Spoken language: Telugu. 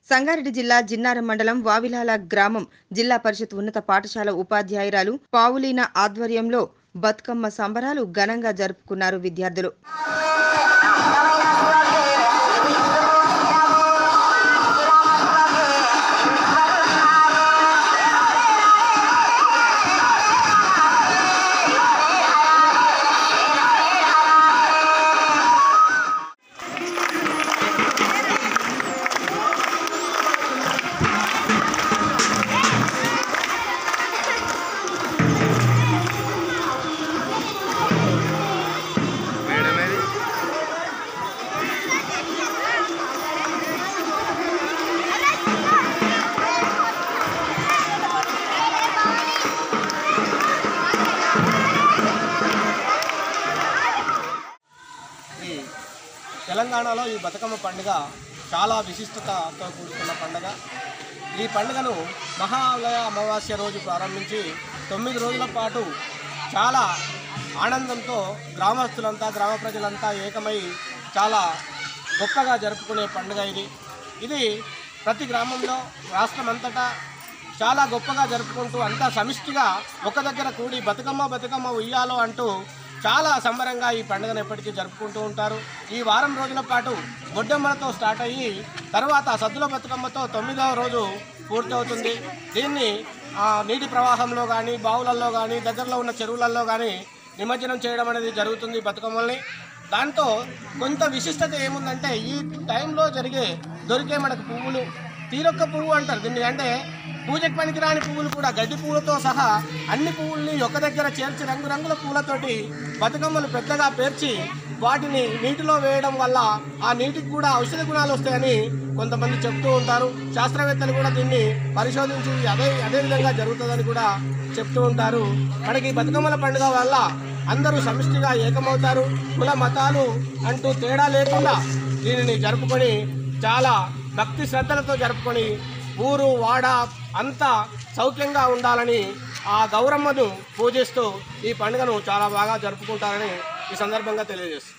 సంగారెడ్డి జిల్లా జిన్నారం మండలం వావిలాల గ్రామం జిల్లా పరిషత్ ఉన్నత పాఠశాల ఉపాధ్యాయురాలు పావులీన ఆధ్వర్యంలో బతుకమ్మ సంబరాలు ఘనంగా జరుపుకున్నారు విద్యార్థులు. తెలంగాణలో ఈ బతుకమ్మ పండుగ చాలా విశిష్టతతో కూడుకున్న పండుగ. ఈ పండుగను మహాలయ అమావాస్య రోజు ప్రారంభించి 9 రోజుల పాటు చాలా ఆనందంతో గ్రామస్తులంతా గ్రామ ప్రజలంతా ఏకమై చాలా గొప్పగా జరుపుకునే పండుగ ఇది ప్రతి గ్రామంలో రాష్ట్రమంతటా చాలా గొప్పగా జరుపుకుంటూ అంతా సమిష్టిగా ఒక దగ్గర కూడి బతుకమ్మ ఉయ్యాలో అంటూ చాలా సంబరంగా ఈ పండుగను ఎప్పటికీ జరుపుకుంటూ ఉంటారు. ఈ వారం రోజుల పాటు బొడ్డెమ్మలతో స్టార్ట్ అయ్యి తర్వాత సద్దుల బతుకమ్మతో 9వ రోజు పూర్తవుతుంది. దీన్ని నీటి ప్రవాహంలో కానీ బావులలో కానీ దగ్గరలో ఉన్న చెరువులలో కానీ నిమజ్జనం చేయడం అనేది జరుగుతుంది బతుకమ్మల్ని. దాంతో కొంత విశిష్టత ఏముందంటే ఈ టైంలో దొరికే మనకు పువ్వులు తీరొక్క పువ్వు అంటారు దీన్ని, అంటే పూజకు పనికిరాని పువ్వులు కూడా గడ్డి పువ్వులతో సహా అన్ని పువ్వుల్ని ఒక దగ్గర చేర్చి రంగురంగుల పూలతోటి బతుకమ్మలు పెద్దగా పేర్చి వాటిని నీటిలో వేయడం వల్ల ఆ నీటికి కూడా ఔషధ గుణాలు వస్తాయని కొంతమంది చెప్తూ ఉంటారు. శాస్త్రవేత్తలు కూడా దీన్ని పరిశోధించి అదే విధంగా జరుగుతుందని కూడా చెప్తూ ఉంటారు. మనకి బతుకమ్మల పండుగ వల్ల అందరూ సమిష్టిగా ఏకమవుతారు. కుల మతాలు అంటూ తేడా లేకుండా దీనిని జరుపుకొని చాలా భక్తి శ్రద్ధలతో జరుపుకొని ఊరు వాడ అంతా సౌఖ్యంగా ఉండాలని ఆ గౌరమ్మను పూజిస్తూ ఈ పండుగను చాలా బాగా జరుపుకుంటారని ఈ సందర్భంగా తెలియజేస్తుంది.